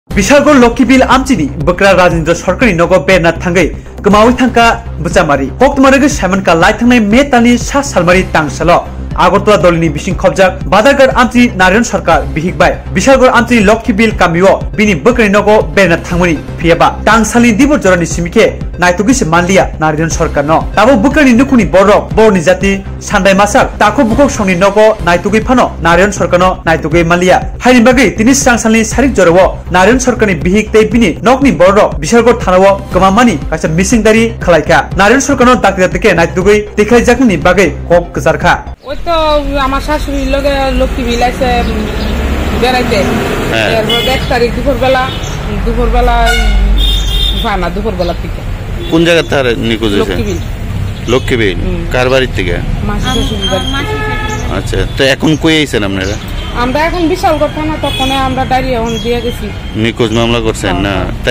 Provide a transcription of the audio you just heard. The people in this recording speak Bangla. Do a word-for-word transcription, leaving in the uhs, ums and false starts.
বিশালগড় লক্ষ্মীবিল আমচিনি বকরা রাजेंद्र सरकारनि नगो बेरना थांगै गमावै थांका बुचामारि हक्तमारगै साइमनका लाइ थांनाय मे तानि सा सालमारि तांसाल आगरतला दलनि बिसिं खबजाक बादारगार आमचि नारायण सरकार बिहिकबाय बिशालगड़ आमचि लक्ष्मीबिल कामियो बिनि बकरि नगो बेरना थांमनि फियाबा तांसालनि दिबो जरानि सिमिके नायतुगिसे मानलिया नारायण सरकार न ताबो बकरि नुकुनि बरक बरनि जाति सान्दाय मासाक ताको बुकक संनि नगो नायतुगै फानो नारायण सरकार न नायतुगै मानलिया हाइनि बागै तिनि सांसालनि सारिक जरवो नारायण सरकारनि बिहिकते बिनि नकनि बरक बिशालगड़ थानावो गमामानि कासे मिसिंदारि खलायका नारायण सरकार न दाकिदातिके नायतुगै देखाय जाकनि बागै कक गजारखा ওই তো আমার শাশুড়ির লগে লক্ষ্মী বিল আছে বেড়াইতে এক তারিখ দুপুর বেলা দুপুর বেলা ভানা দুপুর বেলা থেকে কোন জায়গা তার নিখোঁজ হয়েছে? লক্ষ্মী বিল। লক্ষ্মী বিল কার বাড়ির থেকে? আচ্ছা, তো এখন কই আইছেন আপনারা? আমরা এখন বিশালগড় থানা, তখন আমরা ডায়রি এখন দিয়ে গেছি। নিখোঁজ মামলা করছেন না?